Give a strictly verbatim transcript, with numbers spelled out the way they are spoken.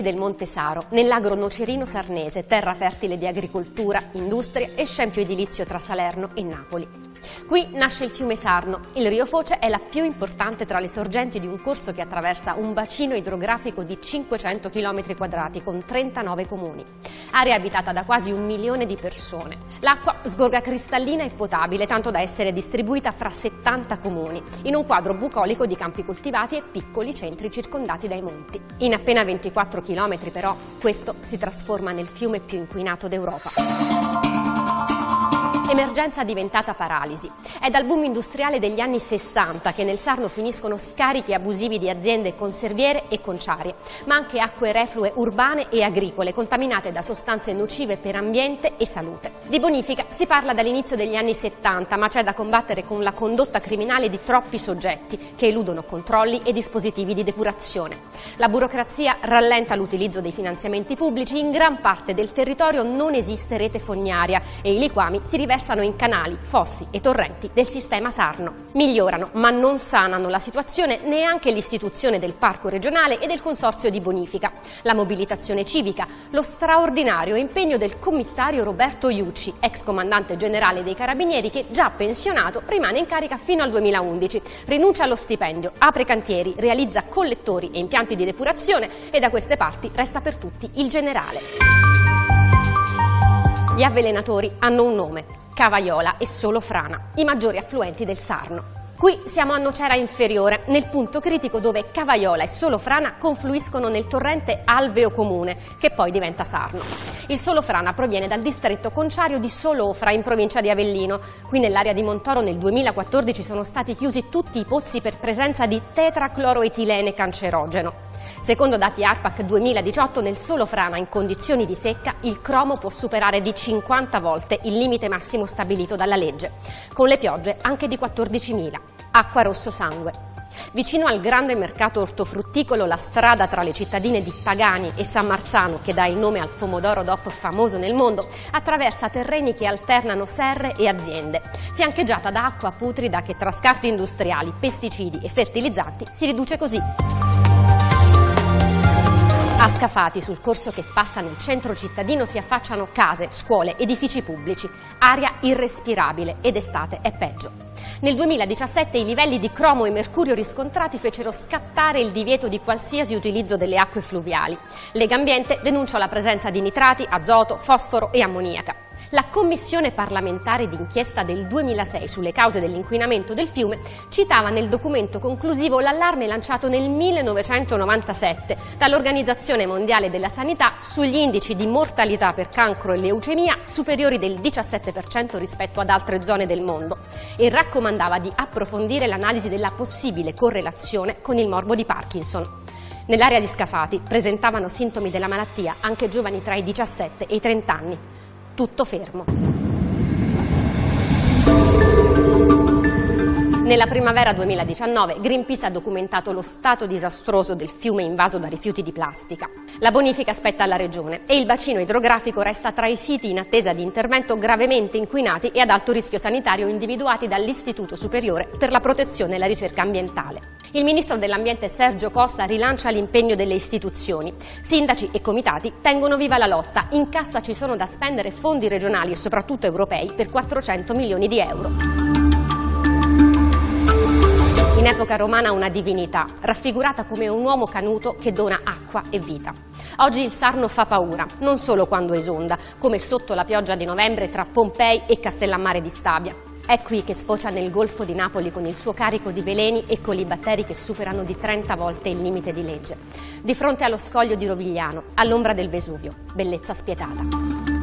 del Monte Saro, nell'agro nocerino-sarnese, terra fertile di agricoltura, industria e scempio edilizio tra Salerno e Napoli. Qui nasce il fiume Sarno. Il Rio Foce è la più importante tra le sorgenti di un corso che attraversa un bacino idrografico di cinquecento chilometri quadrati con trentanove comuni. Area abitata da quasi un milione di persone. L'acqua sgorga cristallina e potabile, tanto da essere distribuita fra settanta comuni, in un quadro bucolico di campi coltivati e piccoli centri circondati dai monti. In appena ventiquattro chilometri però, questo si trasforma nel fiume più inquinato d'Europa. Emergenza diventata paralisi. È dal boom industriale degli anni sessanta che nel Sarno finiscono scarichi abusivi di aziende conserviere e conciarie, ma anche acque reflue urbane e agricole contaminate da sostanze nocive per ambiente e salute. Di bonifica si parla dall'inizio degli anni settanta, ma c'è da combattere con la condotta criminale di troppi soggetti che eludono controlli e dispositivi di depurazione. La burocrazia rallenta l'utilizzo dei finanziamenti pubblici, in gran parte del territorio non esiste rete fognaria e i liquami si riversano in canali, fossi e torrenti del sistema Sarno. Migliorano, ma non sanano la situazione neanche l'istituzione del parco regionale e del consorzio di bonifica, la mobilitazione civica, lo straordinario impegno del commissario Roberto Iucci, ex comandante generale dei Carabinieri che, già pensionato, rimane in carica fino al duemilaundici, rinuncia allo stipendio, apre cantieri, realizza collettori e impianti di depurazione e da queste parti resta per tutti il generale. Gli avvelenatori hanno un nome: Cavaiola e Solofrana, i maggiori affluenti del Sarno. Qui siamo a Nocera Inferiore, nel punto critico dove Cavaiola e Solofrana confluiscono nel torrente Alveo Comune, che poi diventa Sarno. Il Solofrana proviene dal distretto conciario di Solofra, in provincia di Avellino. Qui nell'area di Montoro nel duemilaquattordici sono stati chiusi tutti i pozzi per presenza di tetracloroetilene cancerogeno. Secondo dati ARPAC duemiladiciotto, nel Solofrana in condizioni di secca il cromo può superare di cinquanta volte il limite massimo stabilito dalla legge, con le piogge anche di quattordicimila. Acqua rosso sangue. Vicino al grande mercato ortofrutticolo, la strada tra le cittadine di Pagani e San Marzano, che dà il nome al pomodoro D O P famoso nel mondo, attraversa terreni che alternano serre e aziende, fiancheggiata da acqua putrida che tra scarti industriali, pesticidi e fertilizzanti si riduce così. A Scafati, sul corso che passa nel centro cittadino, si affacciano case, scuole, edifici pubblici, aria irrespirabile ed estate è peggio. Nel duemiladiciassette i livelli di cromo e mercurio riscontrati fecero scattare il divieto di qualsiasi utilizzo delle acque fluviali. Legambiente denuncia la presenza di nitrati, azoto, fosforo e ammoniaca. La Commissione parlamentare d'inchiesta del duemilasei sulle cause dell'inquinamento del fiume citava nel documento conclusivo l'allarme lanciato nel millenovecentonovantasette dall'Organizzazione Mondiale della Sanità sugli indici di mortalità per cancro e leucemia superiori del diciassette per cento rispetto ad altre zone del mondo e raccomandava di approfondire l'analisi della possibile correlazione con il morbo di Parkinson. Nell'area di Scafati presentavano sintomi della malattia anche giovani tra i diciassette e i trenta anni. Tutto fermo. Nella primavera duemiladiciannove Greenpeace ha documentato lo stato disastroso del fiume invaso da rifiuti di plastica. La bonifica spetta alla Regione e il bacino idrografico resta tra i siti in attesa di intervento gravemente inquinati e ad alto rischio sanitario individuati dall'Istituto Superiore per la Protezione e la Ricerca Ambientale. Il Ministro dell'Ambiente Sergio Costa rilancia l'impegno delle istituzioni. Sindaci e comitati tengono viva la lotta. In cassa ci sono da spendere fondi regionali e soprattutto europei per quattrocento milioni di euro. In epoca romana una divinità, raffigurata come un uomo canuto che dona acqua e vita. Oggi il Sarno fa paura, non solo quando esonda, come sotto la pioggia di novembre tra Pompei e Castellammare di Stabia. È qui che sfocia nel Golfo di Napoli con il suo carico di veleni e colibatteri che superano di trenta volte il limite di legge. Di fronte allo scoglio di Rovigliano, all'ombra del Vesuvio, bellezza spietata.